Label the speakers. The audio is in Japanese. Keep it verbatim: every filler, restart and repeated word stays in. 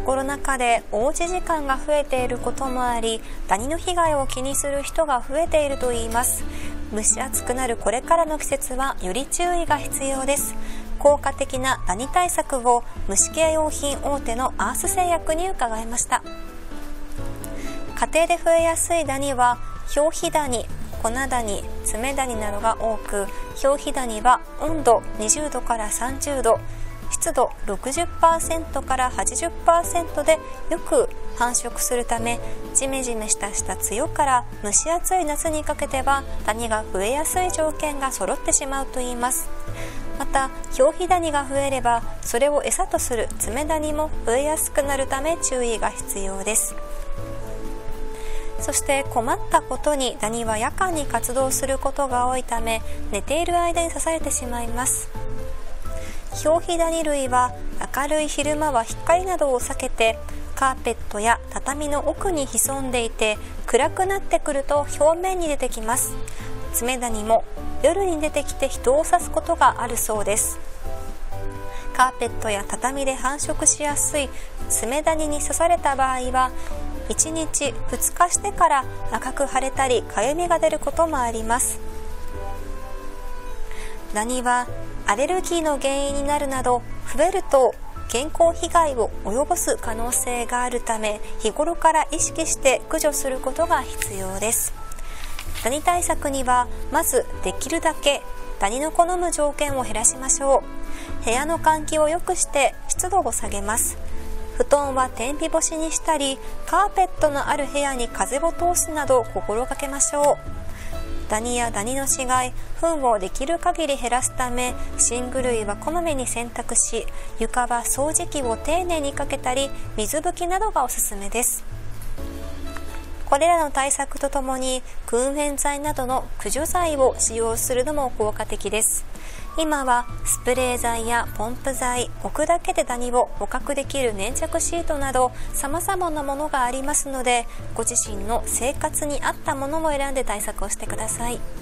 Speaker 1: コロナ禍でおうち時間が増えていることもあり、ダニの被害を気にする人が増えているといいます。蒸し暑くなるこれからの季節はより注意が必要です。効果的なダニ対策を虫系用品大手のアース製薬に伺いました。家庭で増えやすいダニは表皮ダニ、粉ダニ、爪ダニなどが多く、表皮ダニは温度にじゅうどからさんじゅうど、湿度 ろくじゅっパーセント から はちじゅっパーセント でよく繁殖するため、ジメジメしたした梅雨から蒸し暑い夏にかけてはダニが増えやすい条件が揃ってしまうといいます。また表皮ダニが増えれば、それを餌とする爪ダニも増えやすくなるため注意が必要です。そして困ったことにダニは夜間に活動することが多いため、寝ている間に刺されてしまいます。表皮ダニ類は明るい昼間は光などを避けて、カーペットや畳の奥に潜んでいて、暗くなってくると表面に出てきます。爪ダニも夜に出てきて人を刺すことがあるそうです。カーペットや畳で繁殖しやすい爪ダニに刺された場合は、いちにちふつかしてから赤く腫れたりかゆみが出ることもあります。ダニはアレルギーの原因になるなど、増えると健康被害を及ぼす可能性があるため、日頃から意識して駆除することが必要です。ダニ対策には、まずできるだけダニの好む条件を減らしましょう。部屋の換気を良くして湿度を下げます。布団は天日干しにしたり、カーペットのある部屋に風を通すなどを心がけましょう。ダニやダニの死骸、糞をできる限り減らすため、寝具類はこまめに洗濯し、床は掃除機を丁寧にかけたり、水拭きなどがおすすめです。これらの対策とともに、燻煙剤などの駆除剤を使用するのも効果的です。今はスプレー剤やポンプ剤、置くだけでダニを捕獲できる粘着シートなど様々なものがありますので、ご自身の生活に合ったものを選んで対策をしてください。